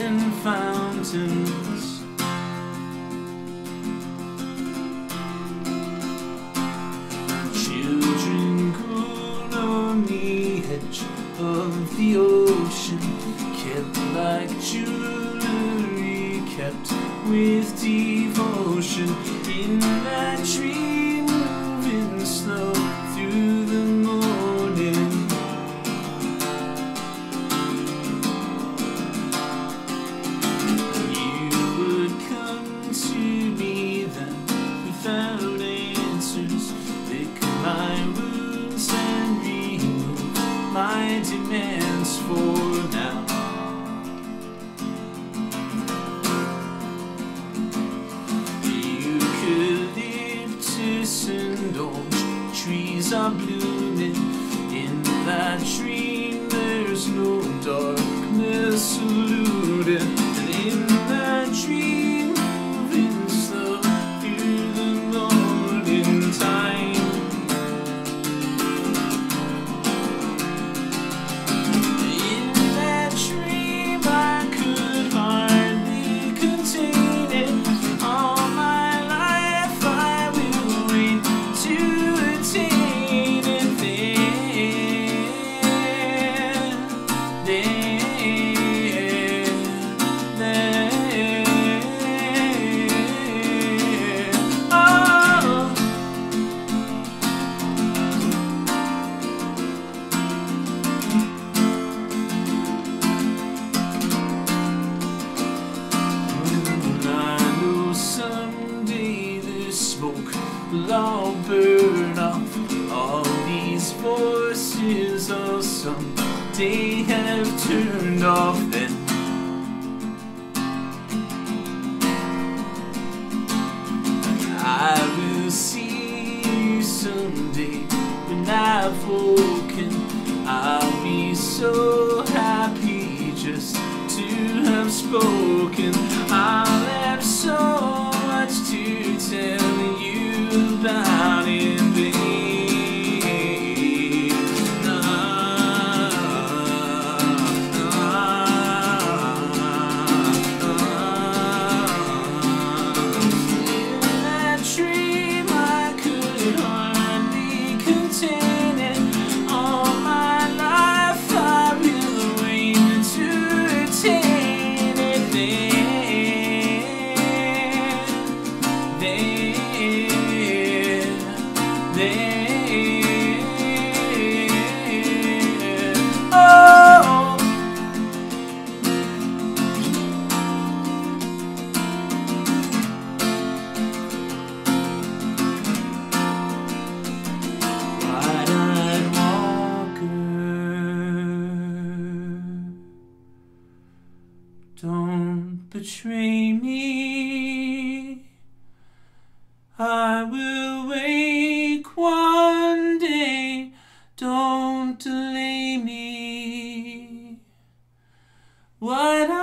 in fountains. Children grew on the edge of the ocean, kept like jewelry, kept with devotion. In that tree, moving slow through the morning. You would come to me then without answers, lick my wounds and remove my demands for now. Eucalyptus and orange trees are blooming. In that dream there's no darkness eluding. And in that dream, moving slow through the morning time. In that dream I could hardly contain it. All my life I will wait to attain it. Will all burn off. All these voices will someday have turned off. Then I will see you someday when I've woken. I'll be so happy just to have spoken. I'll have so much to tell you about in vain. In that dream I could hardly contain it. All my life I will wait to attain it. Oh, wide-eyed walker, don't betray me. I will wake one day, don't delay me. What